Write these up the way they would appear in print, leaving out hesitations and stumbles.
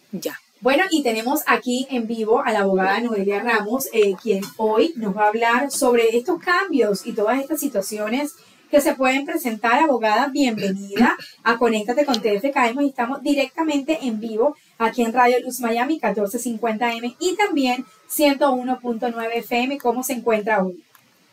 Ya. Bueno, y tenemos aquí en vivo a la abogada Noelia Ramos, quien hoy nos va a hablar sobre estos cambios y todas estas situaciones que se pueden presentar. Abogada, bienvenida a Conéctate con TFKM, y estamos directamente en vivo aquí en Radio Luz Miami 1450M y también 101.9 FM. ¿Cómo se encuentra hoy?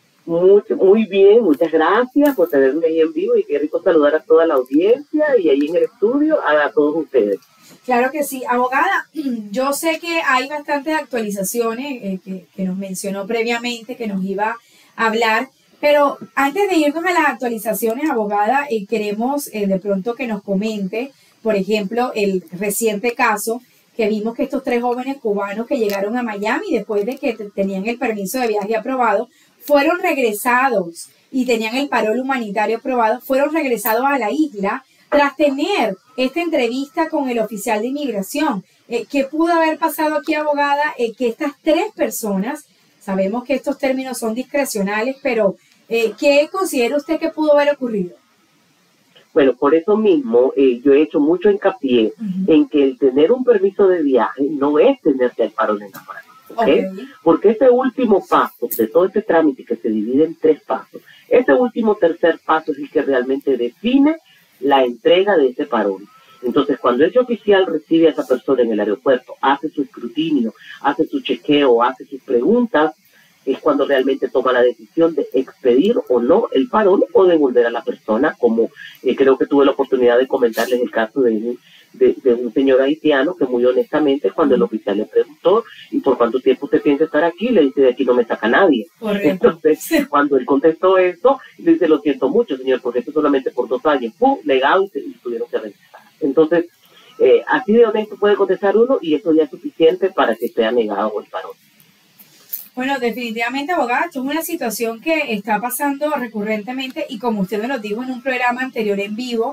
Muy bien, muchas gracias por tenerme ahí en vivo y qué rico saludar a toda la audiencia y ahí en el estudio a todos ustedes. Claro que sí. Abogada, yo sé que hay bastantes actualizaciones que nos mencionó previamente, que nos iba a hablar, pero antes de irnos a las actualizaciones, abogada, queremos de pronto que nos comente, por ejemplo, el reciente caso que vimos que estos 3 jóvenes cubanos que llegaron a Miami después de que tenían el permiso de viaje aprobado, fueron regresados y tenían el parol humanitario aprobado, fueron regresados a la isla tras tener esta entrevista con el oficial de inmigración. ¿Qué pudo haber pasado aquí, abogada? Que estas 3 personas, sabemos que estos términos son discrecionales, pero ¿qué considera usted que pudo haber ocurrido? Bueno, por eso mismo yo he hecho mucho hincapié en que el tener un permiso de viaje no es tenerte el parol en la mano. ¿Okay? Porque ese último paso de todo este trámite que se divide en 3 pasos, ese último tercer paso es el que realmente define la entrega de ese parol. Entonces, cuando ese oficial recibe a esa persona en el aeropuerto, hace su escrutinio, hace su chequeo, hace sus preguntas, es cuando realmente toma la decisión de expedir o no el parol o devolver a la persona, como creo que tuve la oportunidad de comentarles el caso de un señor haitiano que muy honestamente, cuando el oficial le preguntó ¿y por cuánto tiempo usted piensa estar aquí? Le dice, de aquí no me saca nadie. Correcto. Entonces, cuando él contestó eso, le dice, lo siento mucho, señor, porque esto solamente por 2 años, ¡pum!, negado, y tuvieron que regresar. Entonces, así de honesto puede contestar uno y eso ya es suficiente para que sea negado el parol. Bueno, definitivamente, abogada, esto es una situación que está pasando recurrentemente y como usted me lo dijo en un programa anterior en vivo,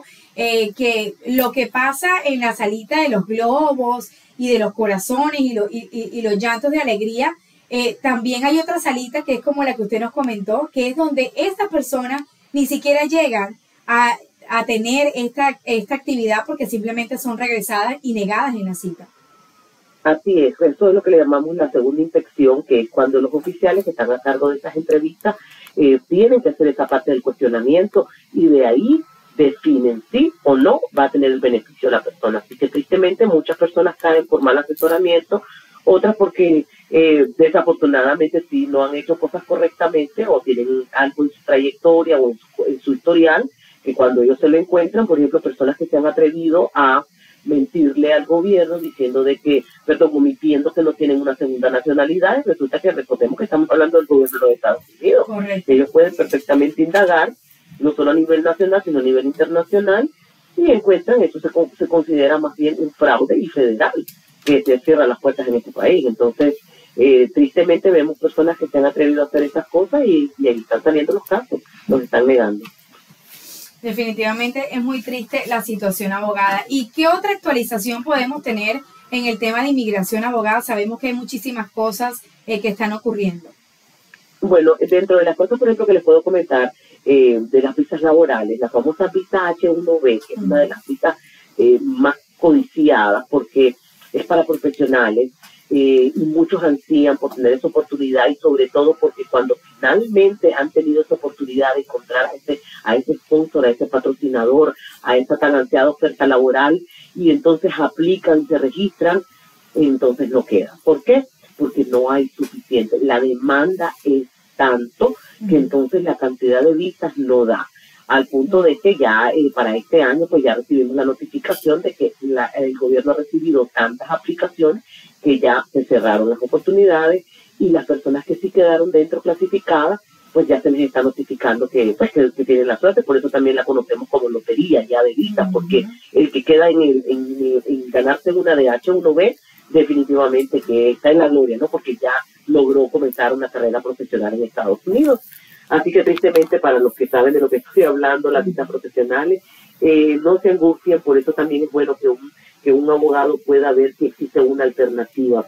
que lo que pasa en la salita de los globos y de los corazones y los llantos de alegría, también hay otra salita que es como la que usted nos comentó, que es donde estas personas ni siquiera llegan a tener esta actividad porque simplemente son regresadas y negadas en la cita. Así es, eso es lo que le llamamos la segunda inspección, que es cuando los oficiales que están a cargo de estas entrevistas tienen que hacer esa parte del cuestionamiento y de ahí definen sí o no va a tener el beneficio la persona. Así que tristemente muchas personas caen por mal asesoramiento, otras porque desafortunadamente sí no han hecho cosas correctamente o tienen algo en su trayectoria o en su historial, que cuando ellos se lo encuentran, por ejemplo, personas que se han atrevido a mentirle al gobierno diciendo de que, perdón, omitiendo que no tienen una segunda nacionalidad, y resulta que recordemos que estamos hablando del gobierno de los Estados Unidos. Correcto. Ellos pueden perfectamente indagar, no solo a nivel nacional, sino a nivel internacional, y encuentran, eso se considera más bien un fraude y federal, que se cierran las puertas en este país. Entonces, tristemente vemos personas que se han atrevido a hacer estas cosas y ahí están saliendo los casos, los están negando. Definitivamente es muy triste la situación, abogada. ¿Y qué otra actualización podemos tener en el tema de inmigración, abogada? Sabemos que hay muchísimas cosas que están ocurriendo. Bueno, dentro de las cosas, por ejemplo, que les puedo comentar, de las visas laborales, la famosa visa H1B, que es una de las visas más codiciadas porque es para profesionales, y muchos ansían por tener esa oportunidad y sobre todo porque cuando finalmente han tenido esa oportunidad de encontrar a ese sponsor, a ese patrocinador, a esa tan ansiada oferta laboral y entonces aplican, se registran, entonces no queda. ¿Por qué? Porque no hay suficiente. La demanda es tanto que entonces la cantidad de visas no da. Al punto de que ya para este año pues ya recibimos la notificación de que el gobierno ha recibido tantas aplicaciones que ya se cerraron las oportunidades y las personas que sí quedaron dentro clasificadas pues ya se les está notificando que tienen la suerte. Por eso también la conocemos como lotería ya de visas, porque el que queda en ganarse una de H1B definitivamente que está en la gloria, ¿no? Porque ya logró comenzar una carrera profesional en Estados Unidos. Así que tristemente para los que saben de lo que estoy hablando, las visas profesionales, no se angustien. Por eso también es bueno que un abogado pueda ver si existe una alternativa.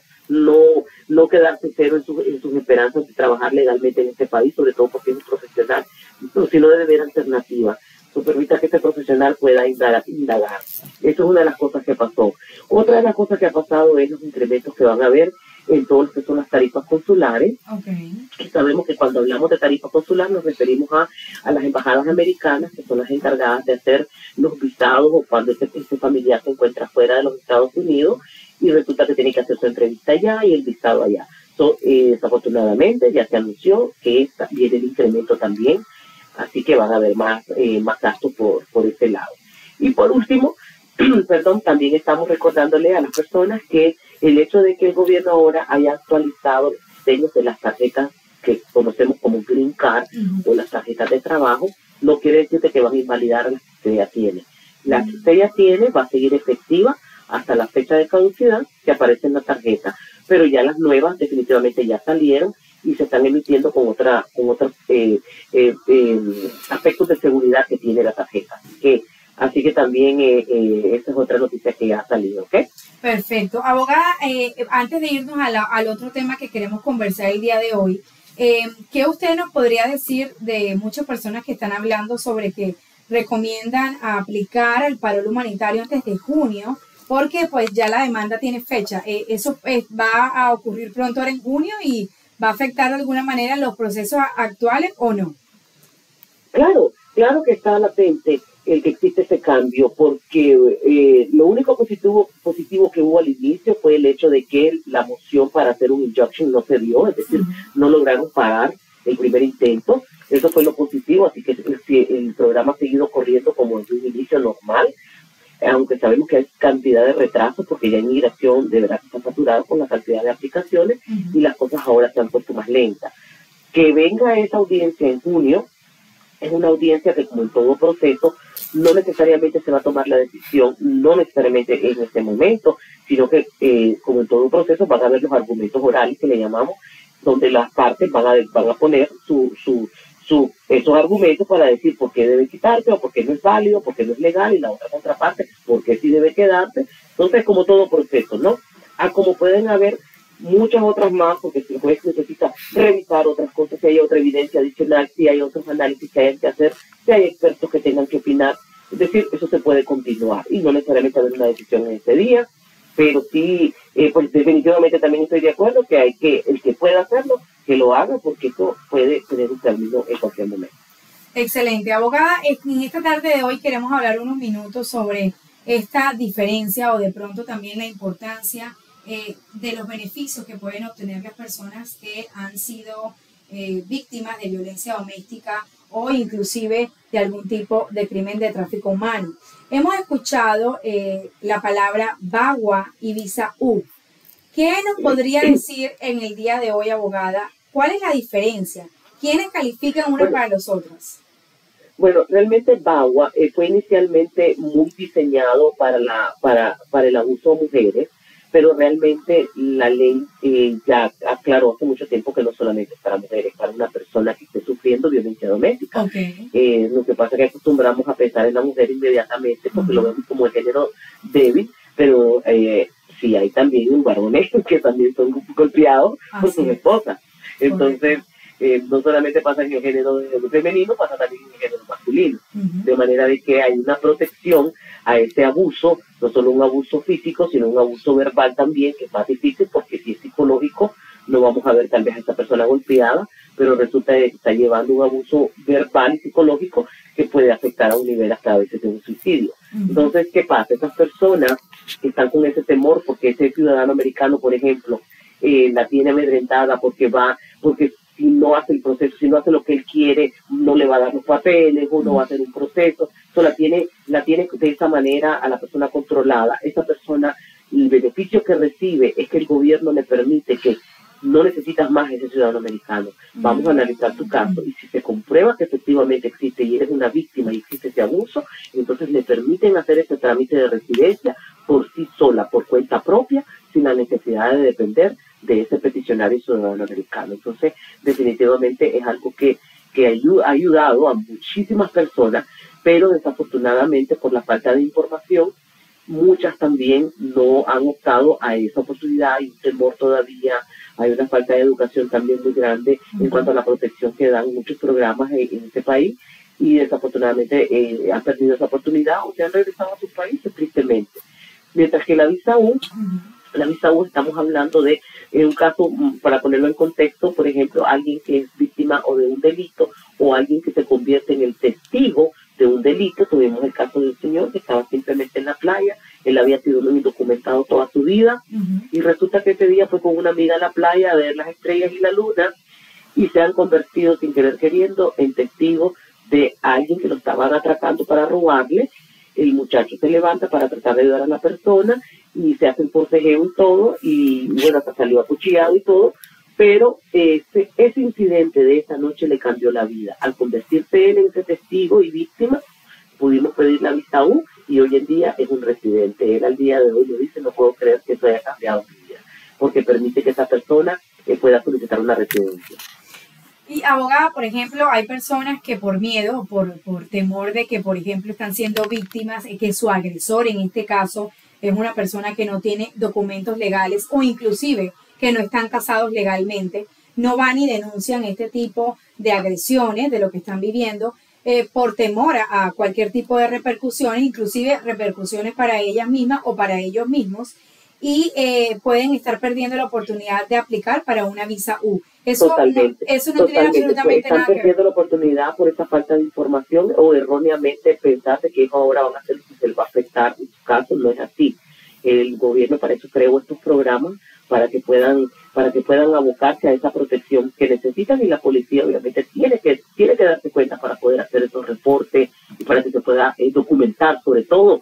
No quedarse cero en sus esperanzas de trabajar legalmente en este país, sobre todo porque es un profesional, sino debe haber alternativas. permita que este profesional pueda indagar. Eso es una de las cosas que pasó. Otra de las cosas que ha pasado es los incrementos que van a haber en todo lo que son las tarifas consulares. Okay. Y sabemos que cuando hablamos de tarifa consular nos referimos a las embajadas americanas, que son las encargadas de hacer los visados o cuando este familiar se encuentra fuera de los Estados Unidos y resulta que tiene que hacer su entrevista allá y el visado allá. Desafortunadamente ya se anunció que viene el incremento también, así que van a haber más gastos por ese lado. Y por último, perdón, también estamos recordándole a las personas que el hecho de que el gobierno ahora haya actualizado los diseños de las tarjetas que conocemos como Green Card o las tarjetas de trabajo, no quiere decir que van a invalidar las que usted ya tiene. La que usted ya tiene va a seguir efectiva hasta la fecha de caducidad que aparece en la tarjeta, pero ya las nuevas definitivamente ya salieron y se están emitiendo con otros aspectos de seguridad que tiene la tarjeta. Así que también esa es otra noticia que ha salido, ¿ok? Perfecto. Abogada, antes de irnos al otro tema que queremos conversar el día de hoy, ¿qué usted nos podría decir de muchas personas que están hablando sobre que recomiendan aplicar el parol humanitario antes de junio? Porque pues ya la demanda tiene fecha. ¿Eso va a ocurrir pronto ahora en junio y va a afectar de alguna manera los procesos actuales o no? Claro que está latente el que existe ese cambio, porque lo único positivo que hubo al inicio fue el hecho de que la moción para hacer un injunction no se dio, es decir, no lograron parar el primer intento. Eso fue lo positivo, así que el programa ha seguido corriendo como en un inicio normal, aunque sabemos que hay cantidad de retrasos, porque ya inmigración de verdad está saturada con la cantidad de aplicaciones y las cosas ahora se han puesto más lentas. Que venga esa audiencia en junio, es una audiencia que, como en todo proceso, no necesariamente se va a tomar la decisión, no necesariamente en este momento, sino que, como en todo proceso, van a haber los argumentos orales que le llamamos, donde las partes van a poner esos argumentos para decir por qué debe quitarse, o por qué no es válido, por qué no es legal, y la otra contraparte, por qué sí debe quedarse. Entonces, como todo proceso, ¿no? Como pueden haber muchas otras más, porque si el juez necesita revisar otras cosas, si hay otra evidencia adicional, si hay otros análisis que hay que hacer, si hay expertos que tengan que opinar. Es decir, eso se puede continuar y no necesariamente haber una decisión en ese día, pero sí, pues definitivamente también estoy de acuerdo que el que pueda hacerlo, que lo haga, porque esto puede tener un término en cualquier momento. Excelente. Abogada, en esta tarde de hoy queremos hablar unos minutos sobre esta diferencia o de pronto también la importancia de los beneficios que pueden obtener las personas que han sido víctimas de violencia doméstica o inclusive de algún tipo de crimen de tráfico humano. Hemos escuchado la palabra VAWA y visa U. ¿Qué nos podría decir en el día de hoy, abogada? ¿Cuál es la diferencia? ¿Quiénes califican unas para los otros? Bueno, realmente VAWA fue inicialmente muy diseñado para el abuso de mujeres, pero realmente la ley ya aclaró hace mucho tiempo que no solamente es para mujeres, para una persona que esté sufriendo violencia doméstica. Okay. Lo que pasa es que acostumbramos a pensar en la mujer inmediatamente porque lo vemos como el género débil, pero sí hay también varones que también son golpeados por sus esposas. Entonces, no solamente pasa en el género femenino, pasa también en el género masculino. De manera de que hay una protección a ese abuso, no solo un abuso físico, sino un abuso verbal también, que es más difícil porque si es psicológico, no vamos a ver tal vez a esta persona golpeada, pero resulta que está llevando un abuso verbal y psicológico que puede afectar a un nivel hasta a veces de un suicidio. Entonces, ¿qué pasa? Esas personas que están con ese temor, porque ese ciudadano americano, por ejemplo, la tiene amedrentada porque si no hace el proceso, si no hace lo que él quiere, no le va a dar los papeles o no va a hacer un proceso. La tiene de esa manera a la persona controlada. Esa persona, el beneficio que recibe es que el gobierno le permite que no necesitas más ese ciudadano americano. Vamos a analizar tu caso y si se comprueba que efectivamente existe y eres una víctima y existe ese abuso, entonces le permiten hacer ese trámite de residencia por sí sola, por cuenta propia, sin la necesidad de depender de ese peticionario ciudadano americano. Entonces, definitivamente es algo que ha ayudado a muchísimas personas, pero desafortunadamente por la falta de información, muchas también no han optado a esa oportunidad. Hay un temor todavía, hay una falta de educación también muy grande en cuanto a la protección que dan muchos programas en este país, y desafortunadamente han perdido esa oportunidad o se han regresado a sus países tristemente. Mientras que la visa U estamos hablando de un caso, para ponerlo en contexto, por ejemplo, alguien que es víctima o de un delito o alguien que se convierte en el testigo de un delito. Tuvimos el caso de un señor que estaba simplemente en la playa, él había sido un indocumentado toda su vida y resulta que ese día fue con una amiga a la playa a ver las estrellas y la luna y se han convertido sin querer queriendo en testigos de alguien que lo estaban atracando para robarle. El muchacho se levanta para tratar de ayudar a la persona y se hace el forcejeo y todo, y bueno, hasta salió acuchillado y todo, pero ese incidente de esa noche le cambió la vida. Al convertirse él en ese testigo y víctima, pudimos pedir la visa U y hoy en día es un residente. Él al día de hoy lo dice, no puedo creer que eso haya cambiado mi vida, porque permite que esa persona pueda solicitar una residencia. Y abogada, por ejemplo, hay personas que por miedo, por temor de que, por ejemplo, están siendo víctimas, que su agresor en este caso es una persona que no tiene documentos legales o inclusive que no están casados legalmente, no van y denuncian este tipo de agresiones, de lo que están viviendo, por temor a cualquier tipo de repercusiones, inclusive repercusiones para ellas mismas o para ellos mismos, y pueden estar perdiendo la oportunidad de aplicar para una visa U. Eso Totalmente, eso no tiene absolutamente nada que ver. Están perdiendo la oportunidad por esa falta de información o erróneamente pensar que eso ahora van a hacer, se les va a afectar. En su caso no es así. El gobierno para eso creó estos programas para que puedan abocarse a esa protección que necesitan, y la policía obviamente tiene que darse cuenta para poder hacer esos reportes y para que se pueda documentar sobre todo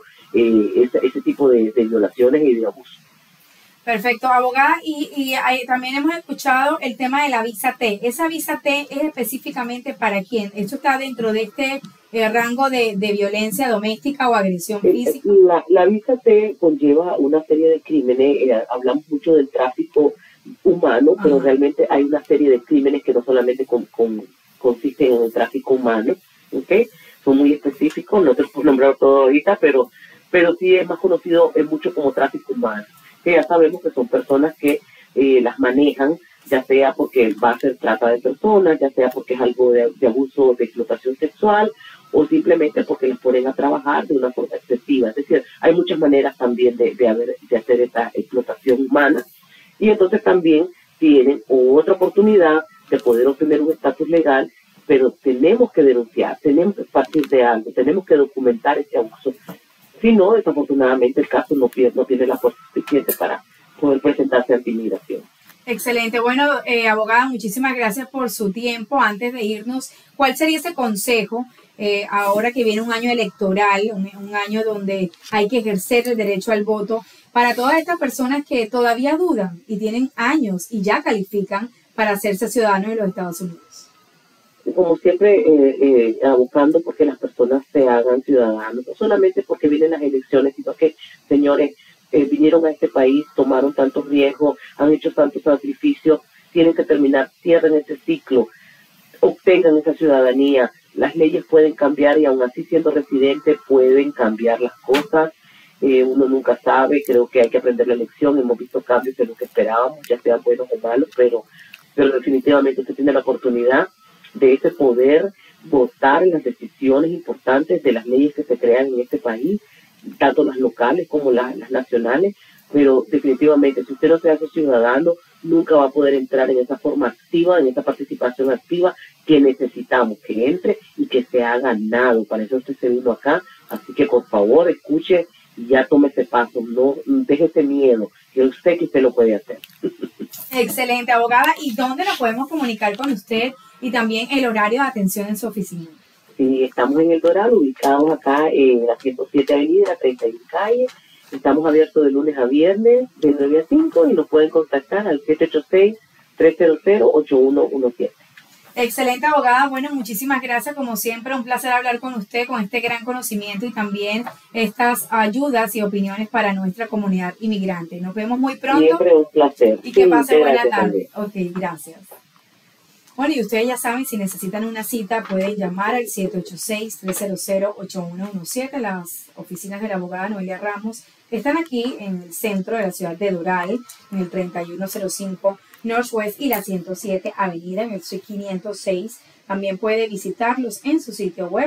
ese tipo de violaciones y de abusos. Perfecto, abogada, y también hemos escuchado el tema de la visa T. ¿Esa visa T es específicamente para quién? ¿Eso está dentro de este rango de violencia doméstica o agresión física? La visa T conlleva una serie de crímenes. Hablamos mucho del tráfico humano, pero realmente hay una serie de crímenes que no solamente consisten en el tráfico humano, ¿okay? Son muy específicos, no te puedo nombrar todo ahorita, pero sí es más conocido mucho como tráfico humano, que ya sabemos que son personas que las manejan, ya sea porque va a ser trata de personas, ya sea porque es algo de abuso, de explotación sexual, o simplemente porque les ponen a trabajar de una forma excesiva. Es decir, hay muchas maneras también de hacer esa explotación humana, y entonces también tienen otra oportunidad de poder obtener un estatus legal, pero tenemos que denunciar, tenemos que partir de algo, tenemos que documentar ese abuso. Si no, desafortunadamente el caso no tiene la fuerza suficiente para poder presentarse ante inmigración. Excelente. Bueno, abogada, muchísimas gracias por su tiempo. Antes de irnos, ¿cuál sería ese consejo ahora que viene un año electoral, un año donde hay que ejercer el derecho al voto, para todas estas personas que todavía dudan y tienen años y ya califican para hacerse ciudadanos de los Estados Unidos? Como siempre, abocando porque las personas se hagan ciudadanos, no solamente porque vienen las elecciones, sino que, señores, vinieron a este país, tomaron tantos riesgos, han hecho tantos sacrificios, tienen que terminar, cierren ese ciclo, obtengan esa ciudadanía. Las leyes pueden cambiar y aún así siendo residente pueden cambiar las cosas. Uno nunca sabe, creo que hay que aprender la lección. Hemos visto cambios de lo que esperábamos, ya sean buenos o malos, pero definitivamente usted tiene la oportunidad de ese poder votar en las decisiones importantes de las leyes que se crean en este país, tanto las locales como las nacionales, pero definitivamente si usted no se hace ciudadano, nunca va a poder entrar en esa forma activa, en esa participación activa que necesitamos que entre y que se ha ganado. Para eso usted se vino acá, así que por favor escuche y ya tome ese paso, no deje ese miedo, que usted lo puede hacer. Excelente, abogada. ¿Y dónde nos podemos comunicar con usted y también el horario de atención en su oficina? Sí, estamos en El Doral, ubicados acá en la 107 Avenida, la 31 Calle. Estamos abiertos de lunes a viernes, de 9 a 5, y nos pueden contactar al 786-300-8117. Excelente, abogada. Bueno, muchísimas gracias. Como siempre, un placer hablar con usted, con este gran conocimiento y también estas ayudas y opiniones para nuestra comunidad inmigrante. Nos vemos muy pronto. Siempre un placer. Y que pase buena tarde. Ok, gracias. Bueno, y ustedes ya saben, si necesitan una cita, pueden llamar al 786-300-8117. Las oficinas de la abogada Noelia Ramos están aquí en el centro de la ciudad de Doral, en el 3105 Northwest y la 107 Avenida en el Suite 506. También puede visitarlos en su sitio web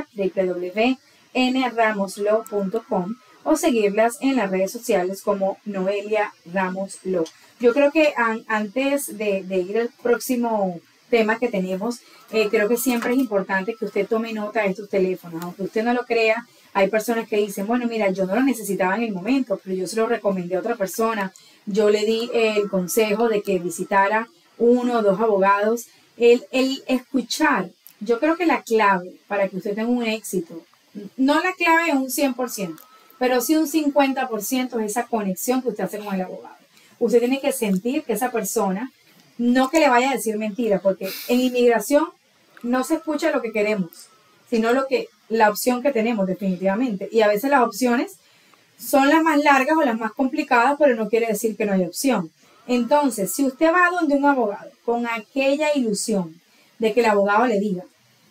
www.nramoslo.com o seguirlas en las redes sociales como Noelia Ramos Lo. Yo creo que antes de ir al próximo tema que tenemos, creo que siempre es importante que usted tome nota de estos teléfonos. Aunque usted no lo crea, hay personas que dicen, bueno, mira, yo no lo necesitaba en el momento, pero yo se lo recomendé a otra persona. Yo le di el consejo de que visitara 1 o 2 abogados. El escuchar, yo creo que la clave para que usted tenga un éxito, no la clave es un 100%, pero sí un 50% es esa conexión que usted hace con el abogado. Usted tiene que sentir que esa persona, no que le vaya a decir mentira, porque en inmigración no se escucha lo que queremos, sino la opción que tenemos definitivamente. Y a veces las opciones son las más largas o las más complicadas, pero no quiere decir que no hay opción. Entonces, si usted va donde un abogado con aquella ilusión de que el abogado le diga,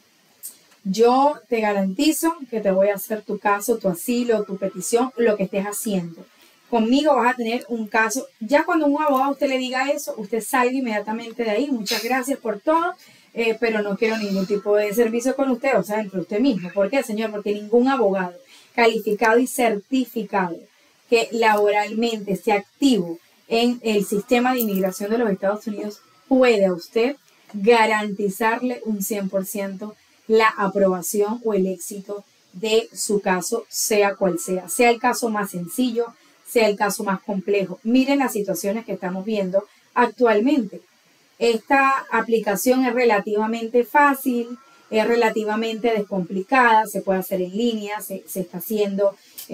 yo te garantizo que te voy a hacer tu caso, tu asilo, tu petición, lo que estés haciendo. Conmigo vas a tener un caso. Ya cuando un abogado a usted le diga eso, usted salga inmediatamente de ahí. Muchas gracias por todo, pero no quiero ningún tipo de servicio con usted, o sea, entre usted mismo. ¿Por qué, señor? Porque ningún abogado calificado y certificado que laboralmente esté activo en el sistema de inmigración de los Estados Unidos puede a usted garantizarle un 100% la aprobación o el éxito de su caso, sea cual sea. Sea el caso más sencillo, sea el caso más complejo. Miren las situaciones que estamos viendo actualmente. Esta aplicación es relativamente fácil, es relativamente descomplicada, se puede hacer en línea, se está haciendo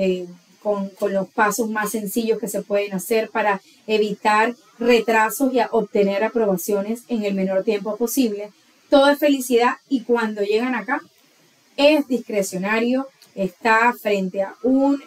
con los pasos más sencillos que se pueden hacer para evitar retrasos y obtener aprobaciones en el menor tiempo posible. Todo es felicidad y cuando llegan acá es discrecionario, está frente a un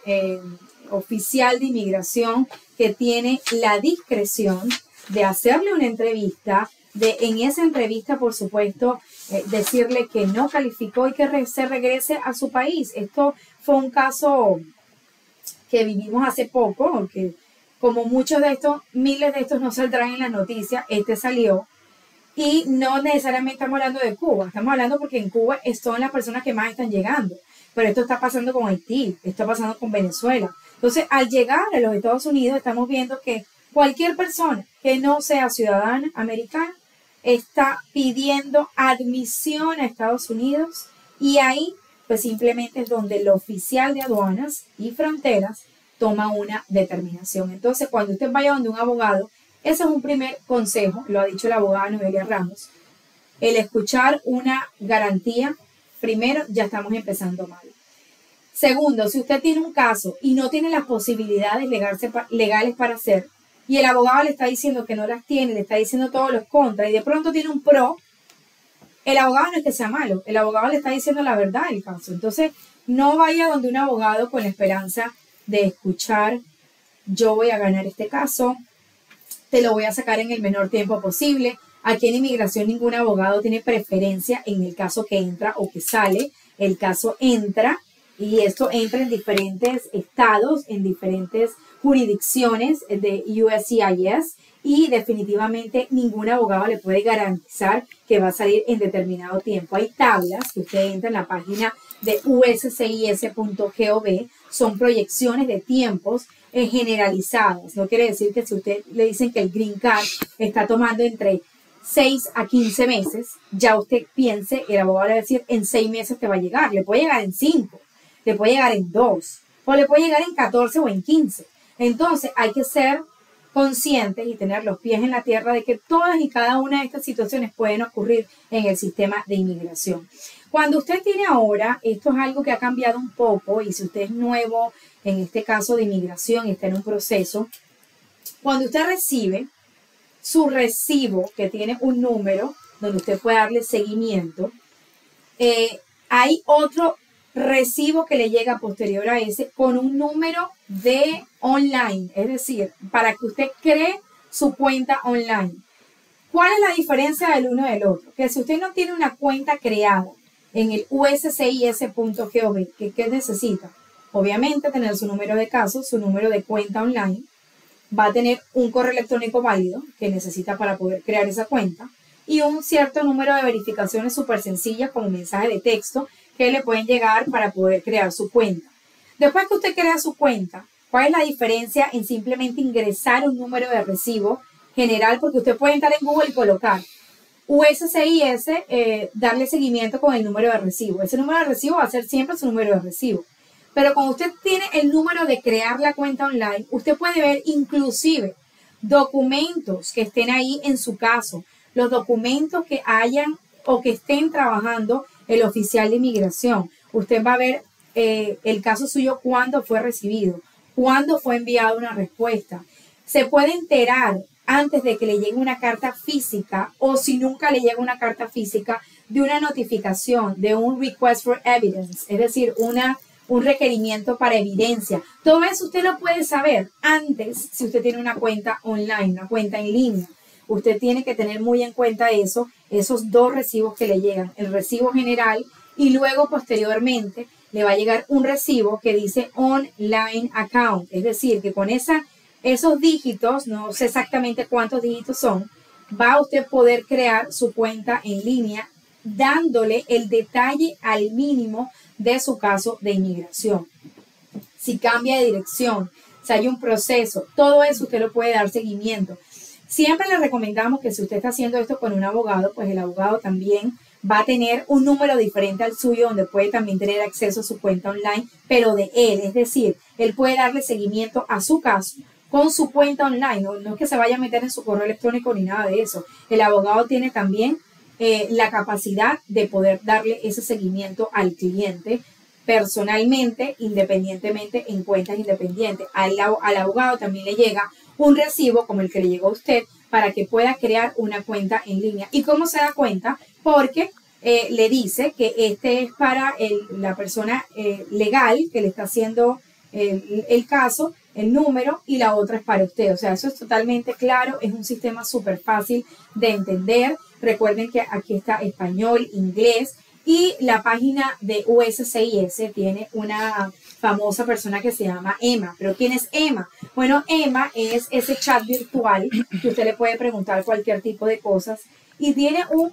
oficial de inmigración que tiene la discreción de hacerle una entrevista, de en esa entrevista, por supuesto, decirle que no calificó y que se regrese a su país. Esto fue un caso que vivimos hace poco, porque como muchos de estos, miles de estos no saldrán en las noticias, este salió. Y no necesariamente estamos hablando de Cuba, estamos hablando porque en Cuba son las personas que más están llegando. Pero esto está pasando con Haití, esto está pasando con Venezuela. Entonces, al llegar a los Estados Unidos, estamos viendo que cualquier persona que no sea ciudadana americana está pidiendo admisión a Estados Unidos y ahí, pues simplemente es donde el oficial de aduanas y fronteras toma una determinación. Entonces, cuando usted vaya donde un abogado, ese es un primer consejo, lo ha dicho la abogada Noelia Ramos. El escuchar una garantía, primero, ya estamos empezando mal. Segundo, si usted tiene un caso y no tiene las posibilidades legales para hacer, y el abogado le está diciendo que no las tiene, le está diciendo todos los contras, y de pronto tiene un pro, el abogado no es que sea malo, el abogado le está diciendo la verdad del caso. Entonces, no vaya donde un abogado con la esperanza de escuchar, yo voy a ganar este caso, te lo voy a sacar en el menor tiempo posible. Aquí en inmigración ningún abogado tiene preferencia en el caso que entra o que sale. El caso entra y esto entra en diferentes estados, en diferentes jurisdicciones de USCIS y definitivamente ningún abogado le puede garantizar que va a salir en determinado tiempo. Hay tablas que usted entra en la página de uscis.gov, son proyecciones de tiempos generalizadas. No quiere decir que si usted le dicen que el Green Card está tomando entre 6 a 15 meses, ya usted piense, el abogado le va a decir, en 6 meses te va a llegar. Le puede llegar en 5, le puede llegar en 2, o le puede llegar en 14 o en 15. Entonces hay que ser conscientes y tener los pies en la tierra de que todas y cada una de estas situaciones pueden ocurrir en el sistema de inmigración. Cuando usted tiene ahora, esto es algo que ha cambiado un poco y si usted es nuevo en este caso de inmigración y está en un proceso, cuando usted recibe su recibo que tiene un número donde usted puede darle seguimiento, hay otro recibo que le llega posterior a ese con un número de online, es decir, para que usted cree su cuenta online. ¿Cuál es la diferencia del uno del otro? Que si usted no tiene una cuenta creada en el uscis.gov, ¿qué necesita? Obviamente tener su número de caso, su número de cuenta online va a tener un correo electrónico válido que necesita para poder crear esa cuenta y un cierto número de verificaciones súper sencillas como mensaje de texto que le pueden llegar para poder crear su cuenta. Después que usted crea su cuenta, ¿cuál es la diferencia en simplemente ingresar un número de recibo general? Porque usted puede entrar en Google y colocar USCIS, darle seguimiento con el número de recibo. Ese número de recibo va a ser siempre su número de recibo. Pero cuando usted tiene el número de crear la cuenta online, usted puede ver inclusive documentos que estén ahí en su caso, los documentos que hayan o que estén trabajando el oficial de inmigración. Usted va a ver el caso suyo, cuándo fue recibido, cuándo fue enviada una respuesta. Se puede enterar antes de que le llegue una carta física o si nunca le llega una carta física de una notificación, de un request for evidence, es decir, un requerimiento para evidencia. Todo eso usted lo puede saber antes si usted tiene una cuenta online, una cuenta en línea. Usted tiene que tener muy en cuenta eso, esos dos recibos que le llegan, el recibo general y luego posteriormente le va a llegar un recibo que dice online account, es decir, que con esos dígitos, no sé exactamente cuántos dígitos son, va a usted poder crear su cuenta en línea dándole el detalle al mínimo de su caso de inmigración. Si cambia de dirección, si hay un proceso, todo eso usted lo puede dar seguimiento. Siempre le recomendamos que si usted está haciendo esto con un abogado, pues el abogado también va a tener un número diferente al suyo donde puede también tener acceso a su cuenta online, pero de él, es decir, él puede darle seguimiento a su caso con su cuenta online, no es que se vaya a meter en su correo electrónico ni nada de eso. El abogado tiene también la capacidad de poder darle ese seguimiento al cliente personalmente, independientemente, en cuentas independientes. Al abogado también le llega un recibo como el que le llegó a usted para que pueda crear una cuenta en línea. ¿Y cómo se da cuenta? Porque le dice que este es para la persona legal que le está haciendo el caso, el número, y la otra es para usted. O sea, eso es totalmente claro, es un sistema súper fácil de entender. Recuerden que aquí está español, inglés, y la página de USCIS tiene una famosa persona que se llama Emma. ¿Pero quién es Emma? Bueno, Emma es ese chat virtual que usted le puede preguntar cualquier tipo de cosas y tiene un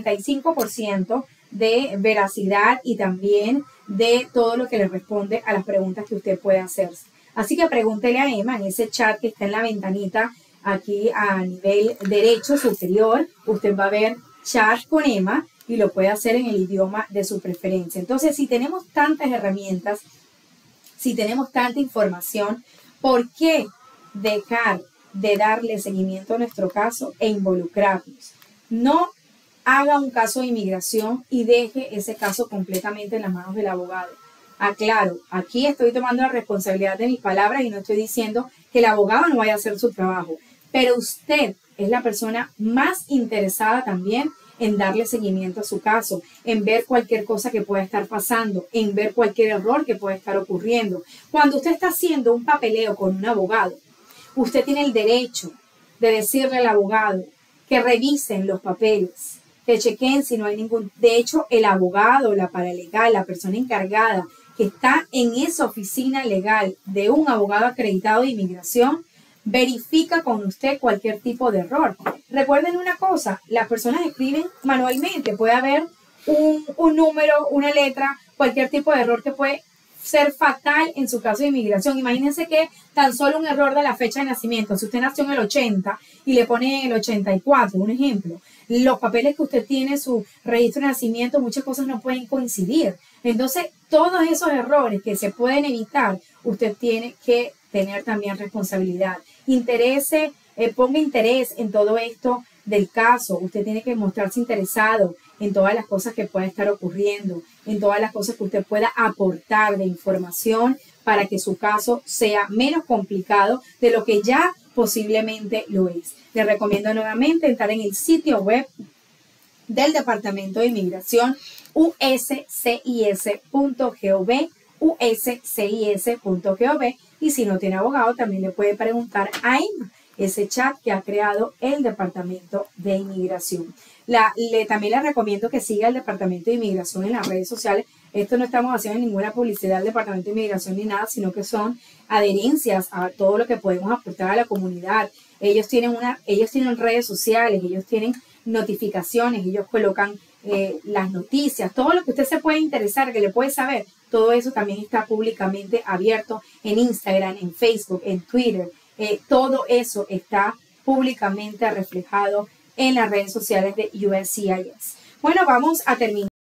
85% de veracidad y también de todo lo que le responde a las preguntas que usted puede hacerse. Así que pregúntele a Emma en ese chat que está en la ventanita aquí a nivel derecho superior. Usted va a ver chat con Emma y lo puede hacer en el idioma de su preferencia. Entonces, si tenemos tantas herramientas, si tenemos tanta información, ¿por qué dejar de darle seguimiento a nuestro caso e involucrarnos? No haga un caso de inmigración y deje ese caso completamente en las manos del abogado. Aclaro, aquí estoy tomando la responsabilidad de mis palabras y no estoy diciendo que el abogado no vaya a hacer su trabajo, pero usted es la persona más interesada también en darle seguimiento a su caso, en ver cualquier cosa que pueda estar pasando, en ver cualquier error que pueda estar ocurriendo. Cuando usted está haciendo un papeleo con un abogado, usted tiene el derecho de decirle al abogado que revisen los papeles, que chequen si no hay ningún... De hecho, el abogado, la paralegal, la persona encargada que está en esa oficina legal de un abogado acreditado de inmigración, verifica con usted cualquier tipo de error. Recuerden una cosa, las personas escriben manualmente, puede haber un número, una letra, cualquier tipo de error que puede ser fatal en su caso de inmigración. Imagínense que tan solo un error de la fecha de nacimiento, si usted nació en el 80 y le pone el 84, un ejemplo, los papeles que usted tiene, su registro de nacimiento, muchas cosas no pueden coincidir. Entonces, todos esos errores que se pueden evitar, usted tiene que tener también responsabilidad. Ponga interés en todo esto del caso. Usted tiene que mostrarse interesado en todas las cosas que pueda estar ocurriendo, en todas las cosas que usted pueda aportar de información para que su caso sea menos complicado de lo que ya posiblemente lo es. Le recomiendo nuevamente entrar en el sitio web del Departamento de Inmigración, uscis.gov, uscis.gov, y si no tiene abogado también le puede preguntar a Emma, ese chat que ha creado el Departamento de Inmigración. También le recomiendo que siga el Departamento de Inmigración en las redes sociales. Esto no estamos haciendo ninguna publicidad del Departamento de Inmigración ni nada, sino que son adherencias a todo lo que podemos aportar a la comunidad. Ellos tienen redes sociales, ellos tienen notificaciones, ellos colocan las noticias, todo lo que usted se puede interesar, que le puede saber, todo eso también está públicamente abierto en Instagram, en Facebook, en Twitter. Todo eso está públicamente reflejado en las redes sociales de USCIS. Bueno, vamos a terminar.